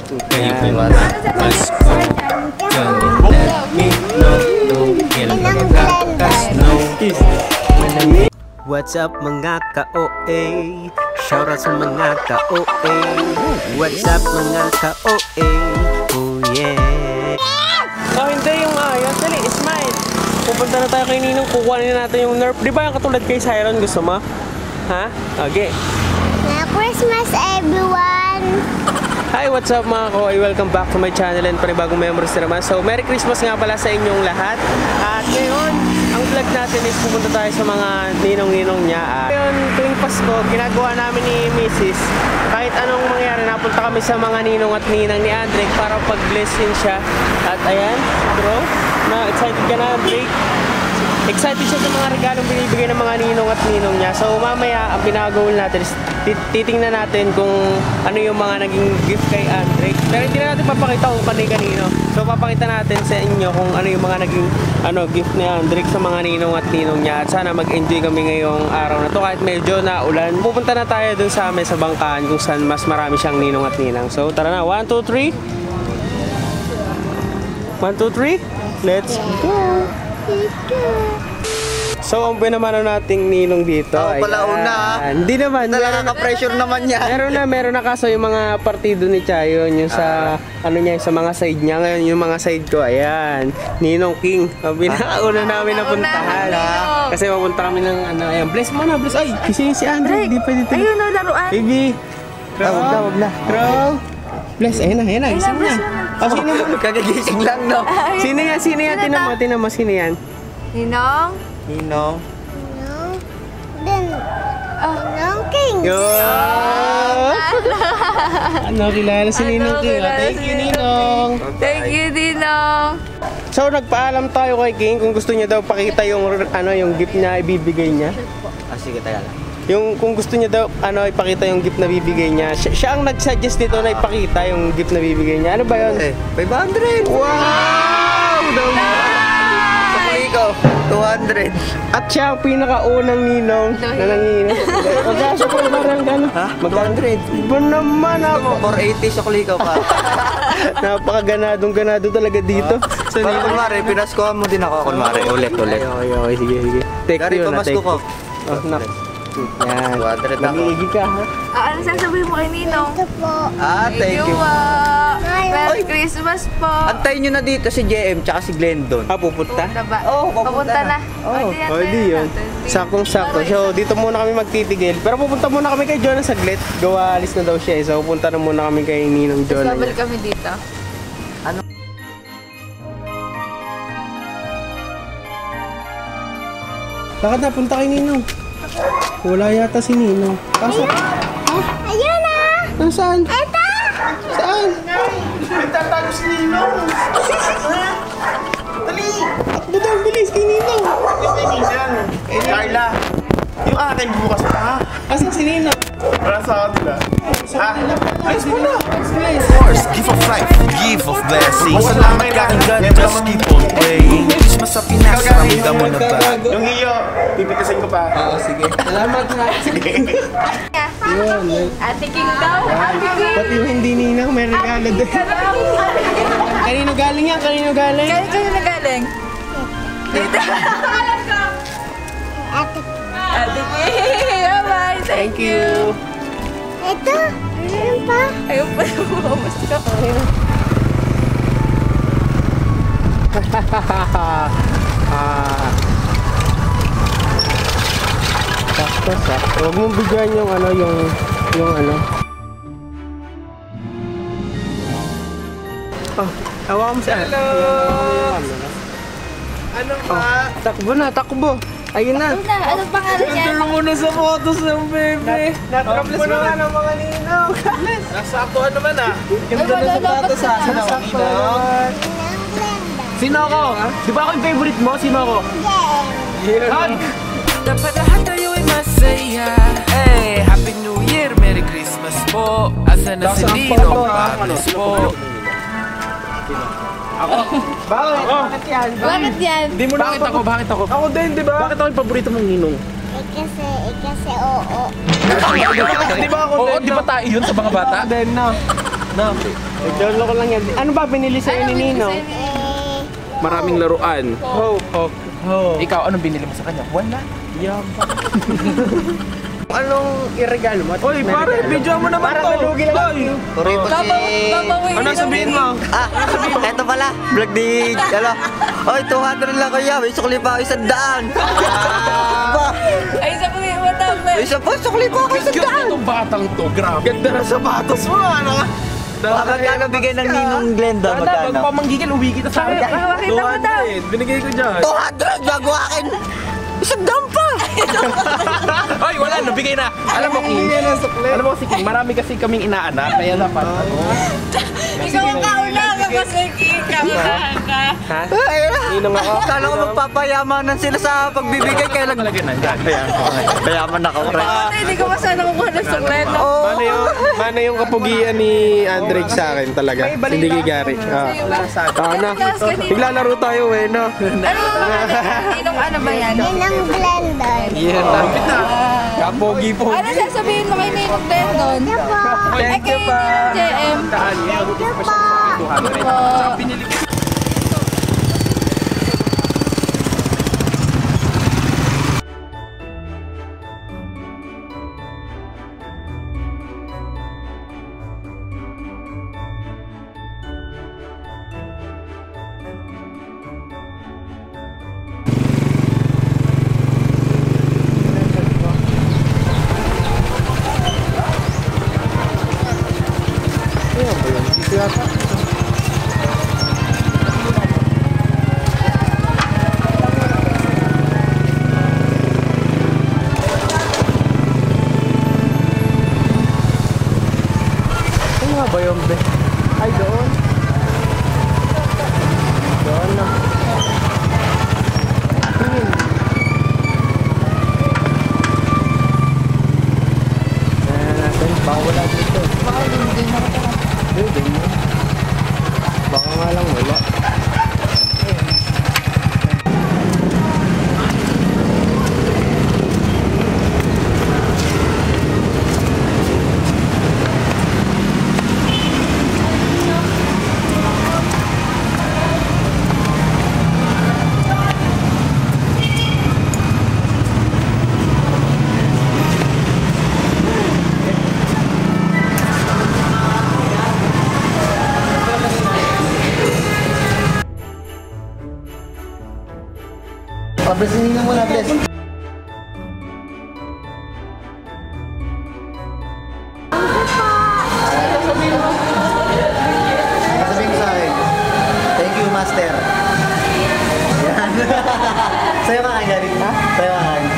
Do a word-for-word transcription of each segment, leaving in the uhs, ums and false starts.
Kayo mas ko let me know kung kailan ka magkakas-know. What's up mga ka-O A? Shoutout sa mga ka-O A. What's up mga ka-O A? Oh yeah. Oh, hindi yung ayos. Dali, smile. Pupunta na tayo kay Ninong. Kukuhanin natin yung Nerf. Di ba yung katulad kay Siren? Gusto mo? Ha? Okay. Merry Christmas, everyone! Hi, what's up mga ko-ay? Welcome back to my channel and panibagong memories na naman. So, Merry Christmas nga pala sa inyong lahat. At ngayon, ang vlog natin is pupunta tayo sa mga ninong-ninong niya. At ngayon, tuwing Pasko, ginagawa namin ni Missus kahit anong mangyari, napunta kami sa mga ninong at ninang ni Andre para pag-blessin siya. At ayan, bro, na excited ka na, Andre? Excited siya sa mga regalong binibigay ng mga ninong at ninong niya. So mamaya ang pinagawin natin is titingnan natin kung ano yung mga naging gift kay Andre. Pero hindi na natin papakita kung kanino-kanino. So papakita natin sa inyo kung ano yung mga naging ano, gift ni Andre sa mga ninong at ninong niya. At sana mag-enjoy kami ngayong araw na to kahit medyo naulan. Pupunta na tayo dun sa amin sa bangkaan kung saan mas marami siyang ninong at ninang. So tara na, one, two, three. one, two, three. Let's go. So, ang pinamano nating ninong dito. Oo, pala una. Hindi naman. Nakaka-pressure naman yan. Meron na, meron na kaso yung mga partido ni Chayon, yung sa, ah. ano niya, sa mga side niya. Ngayon, yung mga side ko, ayan, Ninong King. Ang pinakauna ah. namin napuntahan. Ah. Kasi mapunta kami ng, ano, ayan, bless mo na, bless. Ay, kasi si Andre, hindi pa dito. Ayun na, laruan. Baby. Ah, wag na, wag na. Crow. Bless, ayun na, ayun na, gising na. Oh, sino mo? Kagagising lang, no? Sino yan, sino yan? Tinan mo, tinan mo, sino yan? Ninong? Ninong. Ninong? Then, oh, Ninong King. Yo! Ano, kilala si Ninong King. Thank you, Ninong. Thank you, Ninong. So, nagpaalam tayo kay King kung gusto niya daw pakita yung, ano, yung gift na ibibigay niya. Ah, sige, tayo lang. Yung kung gusto niya daw ano ipakita yung gift na bibigay niya. Siya, siya ang nag-suggest nito na ipakita yung gift na bibigay niya. Ano ba 'yon? Eh, five hundred. Wow! Daw. Sa ko, two hundred. At siya ang pinakaunang ninong na nanginginom. Magkasya po parang gano'n. Ha? two hundred. Ba naman ako. four eighty sa ko pa. Napakaganadong ganado talaga dito. So, para kunwari, pinaskuhan mo din ako kunwari. Ulit, ulit. Okay, okay, sige, sige. Take Gary, you na, take pamasko ko. Oh, nak. Yan. two hundred ako. Mag-iigi ka, ha? Ah, ano sasabihin mo kay Ninong? Ito po. Ah, thank you. Merry Christmas po. Antayin nyo na dito si J M tsaka si Glendon. Ah, pupunta? Pupunta ba? Oo, pupunta Papunta na. na. Oo. O, di yun. Sakong-sako. So, dito muna kami magtitigil. Pero pupunta muna kami kay Jonah saglit. Gawa, alis na daw siya. So, pupunta na muna kami kay Ninong Jonah. Babalik kami dito. Ano? Bakit na? Punta kay Ninong. Wala yata si Ninong. Pasok. Ayun na! Nasaan? Ito! Saan? Nagtatago si Ninong. Dali! Takbo daw, bilis kay Ninong. Kay Ninang. Eh, Carla. Yung akin bukas pa. Asan si Ninong? Para sa kanila. Ha? Bilis mo na. Bilis. Course, give of life, give of blessings. Masalamin ka. God, just keep on praying. Christmas sa Pinas, ramdam mo na ba? Yung iyo, pipitisin ko pa. Oo, sige. Salamat na. Sige. Yun. Ate King daw. Ate King. Pati yung hindi Ninong, may regalo doon. Kanino galing yan? Kanino galing? Kaya kayo nagaling? Dito. Ate Ate King. Bye-bye. Thank you. Ito. Ayun pa. Ayun pa. Bumamas ka. Ah. Sakto, sakto. Huwag mong bigyan yung ano, yung, yung ano. Oh, hawa mo sa... Hello! Ano pa? Takbo na, takbo. Ayun na. Ano na? Anong pangalan niya? Tignan mo na sa photos ng bebe. Natrables mo na ng mga ninong. Nasaktuhan naman ah. Ganda na sapatos ha. Nasakto naman. Sino ako? Di ba ako yung favorite mo? Sino ako? Hug! Dapat lahat tayo ay masaya. Hey, Happy New Year, Merry Christmas po. Asa na si Ninong Pablos po. Ako? Bakit? Bakit yan? Bakit yan? Di mo bakit ako? Bakit ako? Ako din, di ba? Bakit ako yung paborito mong ninong? Eh kasi, eh kasi oo. Di ba ako Oo, din? di ba tayo yun sa mga bata? Then, no. Ano? Nagdolo ko lang yan. Ano ba binili sa'yo ni Ninong? Maraming laruan. Ho, ho, ho. Ikaw, anong binili mo sa kanya? Wala. Yaba. Anong iregalo mo? Oy, pare, video mo naman to. Parang nalugi lang. Oy. Turito si... Ano sabihin mo? Ah, eto pala. Vlog di... Ano? Oy, two hundred lang kaya. May sukli pa ako isang daan. Ba? Ay, isa po yung matapos. May isa pa, sukli pa ako isang daan. Itong batang to, grabe. Ganda na sapatos mo, ano ka? Magkano bigay ng Ninong Glenda? Wala, bago Magkano? pa manggigil, uwi kita sa akin. Makita mo daw. Binigay ko dyan. two hundred bago akin. Isang daan pa. Ay, wala, nabigay na. Alam mo, King. Alam mo, si King, marami kasi kaming inaanak, kaya dapat, ano. Ikaw ang kauna kasi ikaw ka. Ha? Ay, Ninong ako? Kala ko magpapayamanan sila sa pagbibigay. Kaya lang... Talaga na, yan. Payaman ako, pre. Ate, hindi ko pa sana kukuha ng suklet. Oh. Mano yung, mano yung kapugian ni Andrek sa akin talaga. Si Diggy Gary. Ah. Ah, na. Naglalaro tayo eh, no? Ano ba mga Ninong ano ba yan? Ninong blender. Yan na. Kapogi-pogi. Ano sasabihin mo kay Ninong Tendon? Thank you pa. J M. Thank you po. Ano ba yung be? Ay, doon. Doon na. Tingin. Ayan natin. Baka wala dito. Baka hindi na ako. Building mo. Baka nga lang wala. Pabrasinin mo muna, bless. Sabihin ko sa akin, thank you, master. Yan. Sa'yo ka kain, Gary. Ha? Sa'yo ka kain.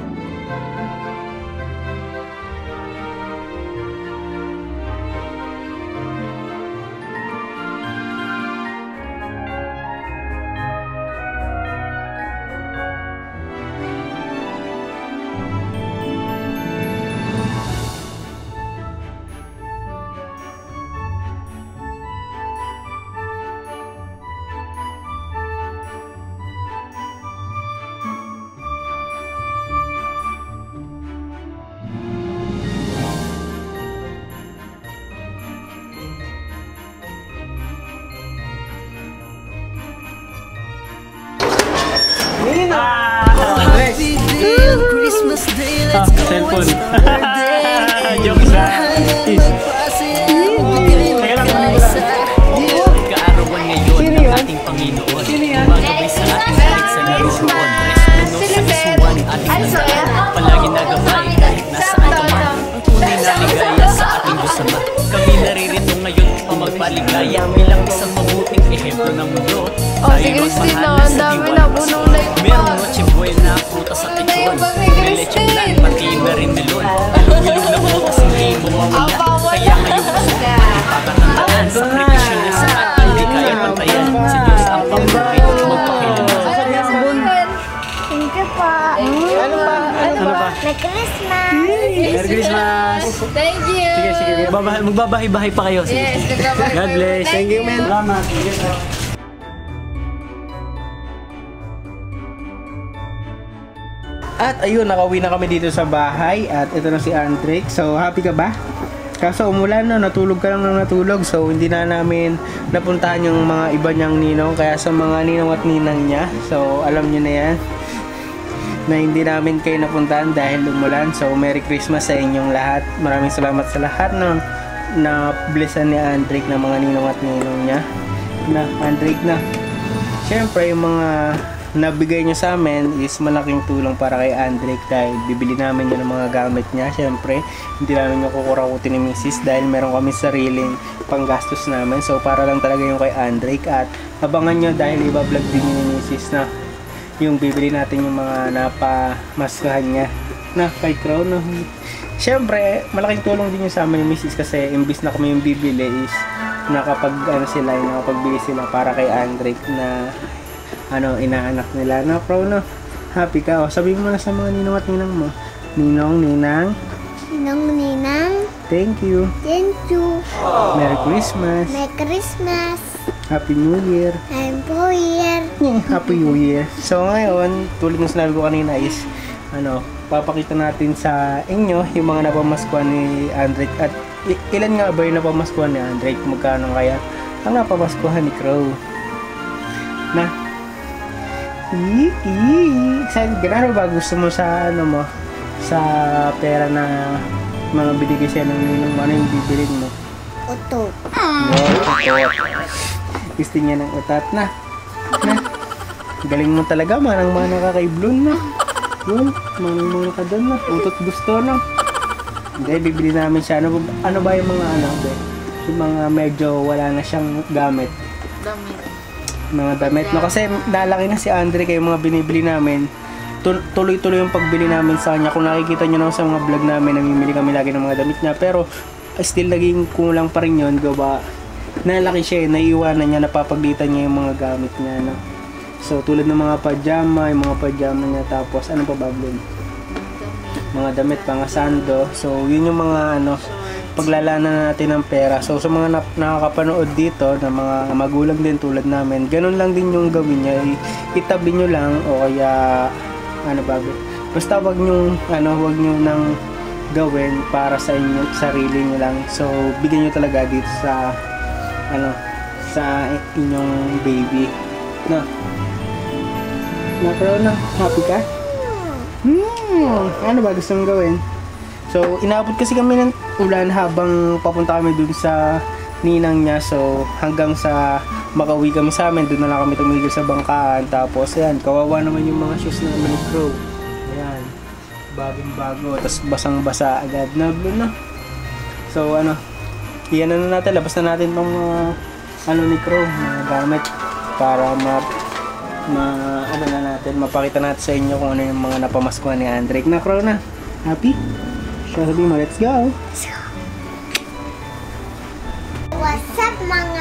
Ah, cellphone. Joke lang. Teka lang, Kaarawan ngayon ng ating Panginoon. Magabay sa ating balik sa naroon. Respuno sa isuwan ating nandaan. Palagi nagabay kahit nasaan ka man. Ang tunay na ligaya sa ating busama. Kami naririto ngayon upang magpaligaya bilang isang mabuting ehemplo ng mundo. Oh, si Christina, ang dami na puno na ito. Merong noche buena, prutas at iton. May lechonan, pati na rin melon. Ilog-ilog na prutas, hindi mo mawala. Kaya ngayon gusto ipakatandaan. Sakripisyo niya sa atin, hindi kaya pantayan. Si Diyos ang pamuhay, magpakilaman. Thank you po. Ano pa? Ano pa? Merry Christmas. Merry Christmas. Thank you. Sige, sige. Magbabahay- Magbabahay-bahay pa kayo. Sige. Yes, nagkabay. God bless. Thank you, man. Salamat. At ayun, nakauwi na kami dito sa bahay. At ito na si Andrek. So, happy ka ba? Kaso umulan no, natulog ka lang ng natulog. So hindi na namin napuntahan yung mga iba niyang ninong. Kaya sa mga ninong at ninang niya, so alam niyo na yan, na hindi namin kayo napuntahan dahil umulan. So Merry Christmas sa inyong lahat. Maraming salamat sa lahat ng na blessan ni Andrick na mga ninong at ninong niya. Na Andrick na, syempre yung mga nabigay niyo sa amin is malaking tulong para kay Andrick dahil bibili namin yun ng mga gamit niya. Syempre hindi namin yung kukurakutin ni Missus dahil meron kami sariling panggastos namin. So para lang talaga yung kay Andrick. At abangan nyo dahil iba-vlog din ni Missus na yung bibili natin yung mga napamaskuhan niya na kay Crown. No? Syempre malaking tulong din yung sa amin ni Missus kasi imbis na kami yung bibili is nakapag ano sila, nakapagbili sila para kay Andrick na ano, inaanak nila. No, Crow, no? Happy ka? O, sabihin mo na sa mga ninong at ninang mo. Ninong, ninang. Ninong, ninang. Thank you. Thank you. Merry Christmas. Merry Christmas. Happy New Year. Happy Year. Yeah, Happy New Year. So, ngayon, tulad ng sinabi ko kanina is, ano, papakita natin sa inyo yung mga napamaskuhan ni Andrick. At ilan nga ba yung napamaskuhan ni Andrick? Magkano kaya ang napamaskuhan ni Crow? Na? Iki, excited ka na? Ano ba gusto mo sa ano mo? Sa pera na mga binigay siya ng ninong mo? Ano yung bibilin mo? Utot. Wow, utot. Gusto niya ng utat na. Na. Galing mo talaga, manang-mana ka kay Bloon na. Yun, manang-mana ka doon na. Utot gusto na. Hindi, bibili namin siya. Ano, ano ba yung mga ano? Be? Yung mga medyo wala na siyang gamit. Damit. Mga damit, no? Kasi nalaki na si Andrick kaya mga binibili namin. Tuloy-tuloy yung pagbili namin sa kanya. Kung nakikita nyo naman sa mga vlog namin, namimili kami lagi ng mga damit niya. Pero still naging kulang pa rin yun. Gawa, nalaki siya eh. Naiiwanan niya, napapaglitan niya yung mga gamit niya. No? So tulad ng mga pajama, yung mga pajama niya. Tapos ano pa ba, Bloon? Mga damit, mga sando. So yun yung mga ano, paglalaanan natin ng pera. So sa mga na- nakakapanood dito na mga magulang din tulad namin, ganun lang din yung gawin niya. I- itabi nyo lang o kaya ano ba, basta wag nyo ano, wag nyo nang gawin para sa inyo, sarili nyo lang. So bigyan nyo talaga dito sa ano, sa inyong baby. No. Na pero na, happy ka? Hmm, ano ba gusto mong gawin? So, inaabot kasi kami ng ulan habang papunta kami dun sa ninang niya. So, hanggang sa makauwi kami sa amin, dun na lang kami tumigil sa bangkaan. Tapos, ayan, kawawa naman yung mga shoes na naman ni Crow. Ayan, bagong bago, tapos basang-basa agad na Bloon na. So, ano, iyan na natin, labas na natin tong mga, ano ni Crow, mga gamit para ma, ma, ano na natin, mapakita natin sa inyo kung ano yung mga napamaskuhan ni Andrick. Na, Crow na, happy? Sabi mo, let's go! What's up, mga?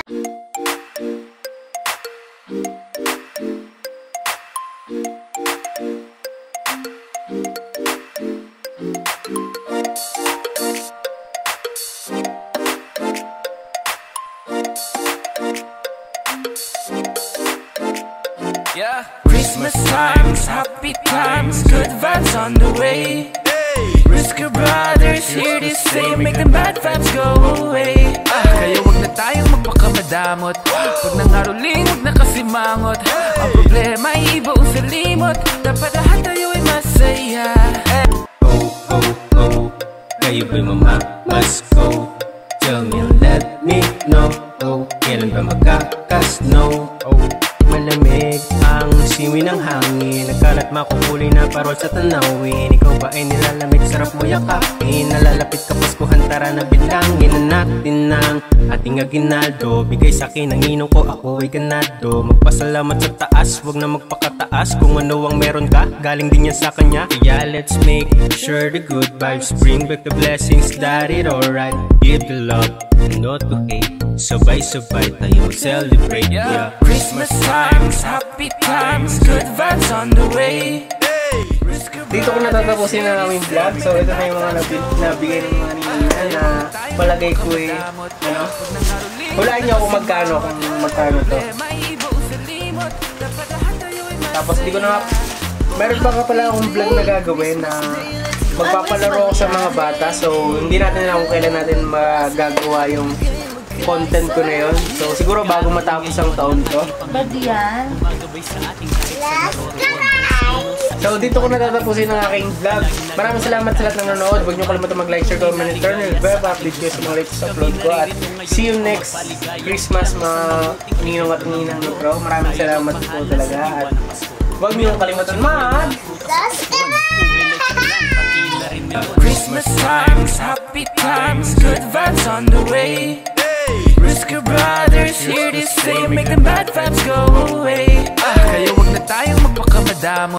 Yeah, Christmas times, happy times, good vibes on the way. Brisker Brothers here to say, make the bad vibes go away. Ah, kaya wag na tayong magpakamadamot. Wag nang aruling, wag na kasimangot. Ang problema ay iba o sa limot. Dapat lahat tayo ay masaya. Oh, oh, oh, kayo ba'y mamamasko? Tell me, let me know. Oh, kailan ba magkakas-no? Oh, malamig ang siwi ng hangin. Nagkalat makukulay na parol sa tanawin. Ikaw ba ay nilalamig, sarap mo yakapin. Nalalapit ka Paskuhan, tara na bilangin na natin ang ating aginaldo. Bigay sa'kin ang ninong ko, ako ay ganado. Magpasalamat sa taas, wag na magpakataas. Kung ano ang meron ka, galing din yan sa kanya. Kaya let's make sure the good vibes bring back the blessings, that it alright. Give the love, not to hate. Sabay-sabay tayo celebrate, yeah. Christmas times, happy times, good vibes on the way. Dito ko natatapusin na aming vlog. So ito na yung mga nabig- nabigay ng mga ninina na palagay ko eh, ano, hulaan nyo kung magkano, kung magkano to. Tapos di ko na, meron pa ka pala akong vlog na gagawin na magpapalaro ako sa mga bata. So, hindi natin alam kung kailan natin magagawa yung content ko na yun. So, siguro bago matapos ang taon to. Ba't yan? So, dito ko natatapusin ang aking vlog. Maraming salamat sa lahat ng nanonood. Huwag niyo kalimutan mag-like, share, comment, and turn the bell para update kayo sa mga latest upload ko. At see you next Christmas, mga ninong at ninang ni Bro. Maraming salamat po talaga. At huwag niyo kalimutan mag... Christmas times, happy times, good vibes on the way. Brisker Brothers here to stay, make the bad vibes go away. Ah, kaya wag na tayong magpakamadamo.